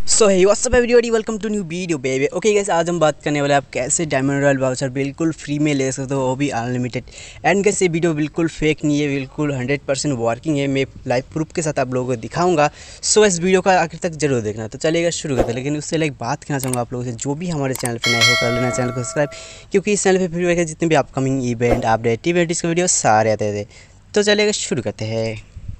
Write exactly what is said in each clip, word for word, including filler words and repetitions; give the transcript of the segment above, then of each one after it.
So hey what's up everybody, welcome to new video baby. Okay guys, आज हम बात करने वाले हैं आप कैसे डायमंड रॉयल वाउचर बिल्कुल फ्री में ले सकते हो, वो भी अनलिमिटेड। एंड गाइस ये वीडियो बिल्कुल फेक नहीं है, बिल्कुल हंड्रेड परसेंट वर्किंग है। मैं लाइव प्रूफ के साथ आप लोगों को दिखाऊंगा। सो इस वीडियो का आखिर तक जरूर देखना। तो चलिएगा शुरू करते हैं, लेकिन उससे एक बात कहना चाहूँगा आप लोगों से, जो भी हमारे चैनल पर नए हो कर लेना चैनल को सब्सक्राइब, क्योंकि इस चैनल पर फ्री जितने भी अपकमिंग इवेंट अपडेट इवेंट इसके वीडियो सारे आते थे। तो चलिएगा शुरू करते हैं।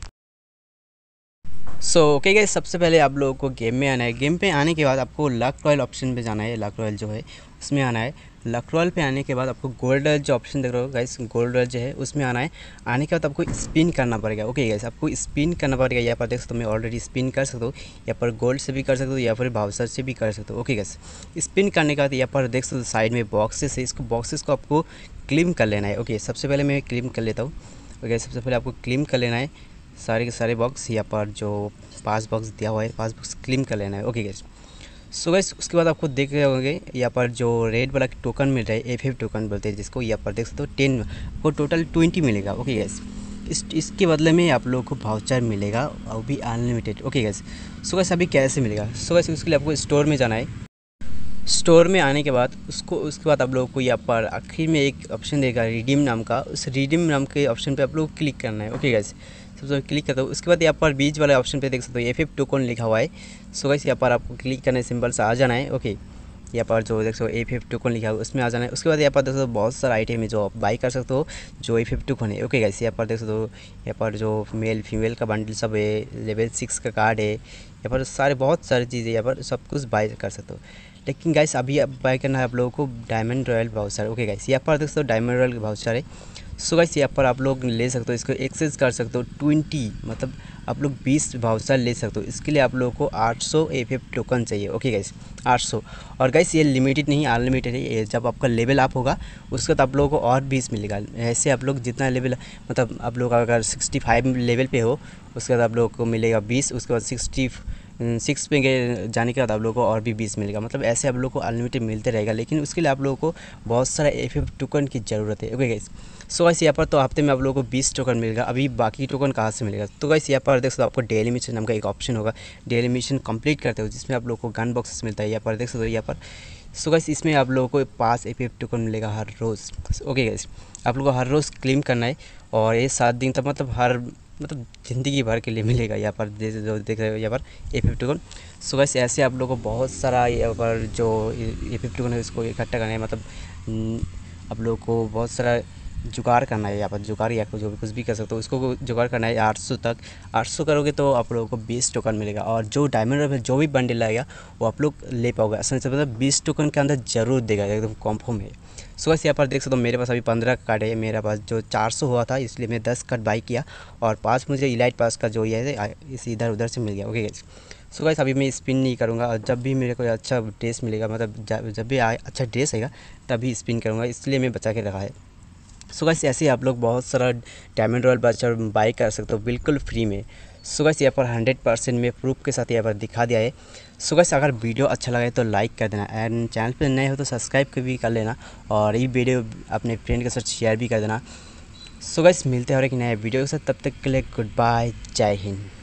सो ओके गाइस, सबसे पहले आप लोगों को गेम में आना है। गेम पे आने के बाद आपको लक रॉयल ऑप्शन पे जाना है। लक रॉयल जो है उसमें आना है। लक रॉयल पे आने के बाद आपको गोल्ड रॉयल जो ऑप्शन देख रहे हो गाइस, गोल्ड रॉयल जो है उसमें आना है। आने के बाद आपको स्पिन करना पड़ेगा। ओके गाइस, आपको स्पिन करना पड़ेगा। यहाँ पर देख सकते हो मैं ऑलरेडी स्पिन कर सकता हूँ। यहाँ पर गोल्ड से भी कर सकते हो, या फिर भाउचर से भी कर सकते हो। ओके गाइस, स्पिन करने के बाद यहाँ पर देख सकते हो साइड में बॉक्सेस है। इसको बॉक्सेस को आपको क्लीन कर लेना है। ओके, सबसे पहले मैं क्लीन कर लेता हूँ। ओके, सबसे पहले आपको क्लीन कर लेना है सारे के सारे बॉक्स। यहाँ पर जो पास बॉक्स दिया हुआ है, पास बॉक्स क्लीन कर लेना है। ओके गाइस, सो गाइस उसके बाद आपको देख रहे होंगे यहाँ पर जो रेड वाला टोकन मिल रहा है, एफ एफ टोकन बोलते हैं जिसको। यहाँ पर देख सकते हो टेन, आपको टोटल ट्वेंटी मिलेगा। ओके गाइस, इस इसके बदले में आप लोगों को वाउचर मिलेगा, और भी unlimited. Okay guys, so guys अभी कैसे मिलेगा? सो गाइस उसके लिए आपको स्टोर में जाना है। स्टोर में आने के बाद उसको उसके बाद आप लोगों को यहाँ पर आखिर में एक ऑप्शन देगा रिडीम नाम का। उस रिडीम नाम के ऑप्शन पे आप लोग क्लिक करना है। ओके गाइस, सबसे पहले क्लिक करता हूँ। उसके बाद यहाँ पर बीच वाले ऑप्शन पे देख सकते हो एफ एफ टोकन लिखा हुआ है। सो गाइस यहाँ पर आपको क्लिक करने सिंपल से आ जाना है। ओके, यहाँ पर जो देख सकते हो एफ एफ टोकन लिखा है उसमें आ जाना है। उसके बाद यहाँ पर देख सकते हो बहुत सारा आइटम है जो आप बाई कर सकते हो, जो एफ एफ टोकन है। ओके गाइस, यहाँ पर देख सकते हो यहाँ पर जो मेल फीमेल का बंडल सब है, लेवल सिक्स का कार्ड है, यहाँ पर सारे बहुत सारी चीज़ें यहाँ पर सब कुछ बाई कर सकते हो। लेकिन गाइस अभी अब बाय करना है आप लोगों को diamond royal voucher. Okay guys, यहाँ पर देख सकते हो डायमंड रॉयल वाउचर है। सो गाइस यहाँ पर आप लोग ले सकते हो, इसको एक्सेस कर सकते हो ट्वेंटी, मतलब आप लोग बीस वाउचर ले सकते हो। इसके लिए आप लोगों को आठ सौ एफ एफ टोकन चाहिए। ओके गाइस, आठ सौ। और गाइस ये लिमिटेड नहीं, अनलिमिटेड है। ये जब आपका लेवल अप होगा उसके बाद आप लोगों को और बीस मिलेगा। ऐसे आप लोग जितना लेवल, मतलब आप लोग अगर सिक्सटी फाइव लेवल पे हो उसके बाद आप लोगों को मिलेगा बीस। उसके बाद सिक्सटी सिक्स पे गए जाने के बाद आप लोगों को और भी बीस मिलेगा। मतलब ऐसे आप लोगों को अनलिमिटेड मिलते रहेगा, लेकिन उसके लिए आप लोगों को बहुत सारा एफ एफ टोकन की ज़रूरत है। ओके गाइस, सो गाइस यहाँ पर तो हफ्ते में आप लोगों को बीस टोकन मिलेगा। अभी बाकी टोकन कहाँ से मिलेगा? तो गाइस यहाँ पर देख सकते हो आपको डेली मिशन नाम का एक ऑप्शन होगा। डेली मिशन कंप्लीट करते हो जिसमें आप लोगों को गन बॉक्सेस मिलता है। यहाँ पर देख सकते हो यहाँ पर। सो गाइस इसमें आप लोगों को पाँच एफ एफ टोकन मिलेगा हर रोज़। ओके गाइस, आप लोगों को हर रोज़ क्लेम करना है, और ये सात दिन तक, मतलब हर मतलब ज़िंदगी भर के लिए मिलेगा। यहाँ पर जो देख रहे हो यहाँ पर F F token. So guys ऐसे आप लोगों को बहुत सारा यहाँ पर जो एफ एफ टोकन है उसको इकट्ठा करना है, मतलब आप लोगों को बहुत सारा जुगाड़ करना है। यहाँ पर जुगाड़ या जो भी कुछ भी कर सकते हो, उसको जुगाड़ करना है आठ सौ तक। आठ सौ करोगे तो आप लोगों को बीस टोकन मिलेगा, और जो डायमंड में जो भी बंडल आएगा वो आप लोग ले पाओगे आसानी से। मतलब बीस टोकन के अंदर ज़रूर देगा, एकदम कन्फर्म है। सो बस यहाँ पर देख सकते हो मेरे पास अभी पंद्रह कार्ड है। मेरा पास जो चार सौ हुआ था इसलिए मैं दस कार्ड बाई किया, और पाँच मुझे इलाइट पास का जो ये है इस इधर उधर से मिल गया। ओके गाइस, सो गाइस अभी मैं स्पिन नहीं करूँगा, और जब भी मेरे को अच्छा ड्रेस मिलेगा, मतलब जब भी आए अच्छा ड्रेस आएगा तभी स्पिन करूँगा, इसलिए मैं बचा के रखा है। सो गाइस ऐसे आप लोग बहुत सारा डायमंड रॉयल वाउचर बाई कर सकते हो बिल्कुल फ्री में। सो गाइस यहाँ पर हंड्रेड परसेंट में प्रूफ के साथ यहाँ पर दिखा दिया है। सो गाइस अगर वीडियो अच्छा लगे तो लाइक कर देना, एंड चैनल पर नए हो तो सब्सक्राइब भी कर लेना, और ये वीडियो अपने फ्रेंड के साथ शेयर भी कर देना। सो गाइस मिलते हैं और एक नए वीडियो के साथ, तब तक के लिए गुड बाय, जय हिंद।